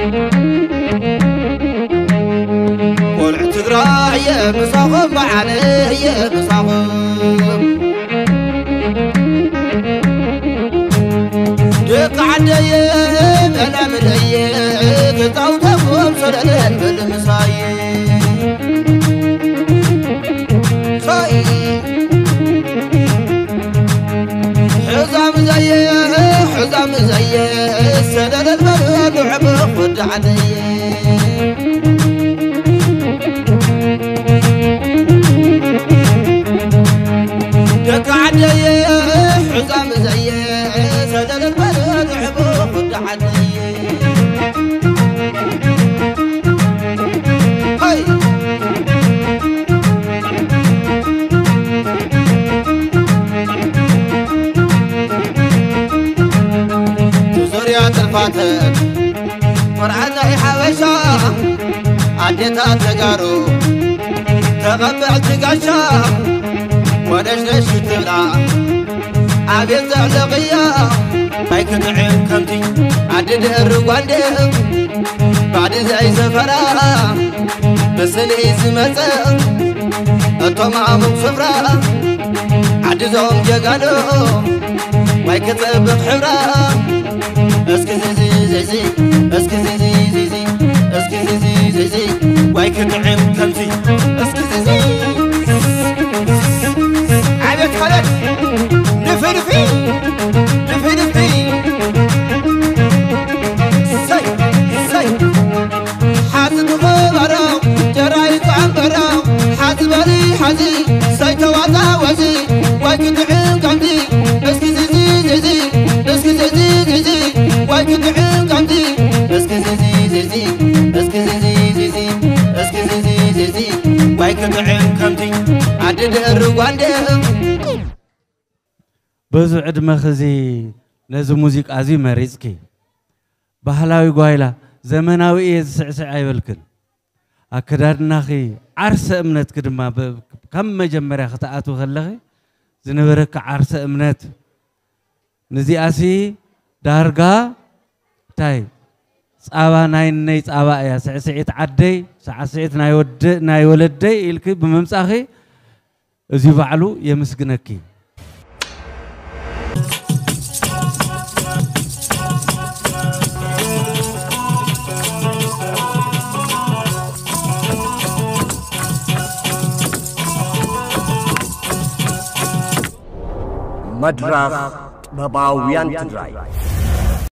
قول تقراي بصاغم علي بصاغم دق عدي بلا مدي قطعو تفهم صدقين بالمساي صاي حزام زي سدد البلد وعبق ود علي دق عدي حزام زي سدد البلد وعبق ود علي هاي تلفاتك فرعنا حوشا عديتها تقارو تغبع تقاشا ونش نش تبلع عبيت زعلقيا ما يكنعين كمتي عدد الرقواندهم بعد زي سفرا بس ليس مسا الطمع مصفرا عدزهم جقالو ما يكتبت حبرا اسكي زي زي اسكي زي زي اسكي زي زي وايك نعم كمتي اسكي زي عبيت خلت نفرفي سي حاسب غبرو جرايك عنبرو حاسب لي حزي سي تواضع وزي وايك نعم كمتي اسكي زي اسكي زي وايك نعم كمتي اسكي زي اسكي زي وايك نعم كمتي عدد الرواندهم بزو عد مخزي نزو موزيك ازي مريزكي بحلاوي قوايلا زمناوي ايه سعسع يبلكن اكدارنا خي عرس امنت كدما كم مجمريا خطااتو خلخي زنبرك عرس امنت نزي اسي دارغا تاي صابا ناي صابا يا سعسعيت عدي سعسعيت ناي ولدي الكي بممصاخي ازي بعلو يمسكنكي مدرخ بباويان تدراي